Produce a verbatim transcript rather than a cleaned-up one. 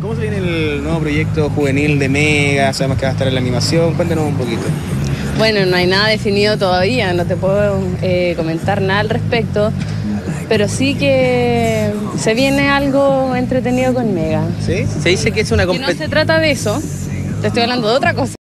¿Cómo se viene el nuevo proyecto juvenil de Mega? Sabemos que va a estar en la animación. Cuéntanos un poquito. Bueno, no hay nada definido todavía, no te puedo eh, comentar nada al respecto, pero sí que se viene algo entretenido con Mega. ¿Sí? Se dice que es una Que no competencia. se trata de eso, te estoy hablando de otra cosa.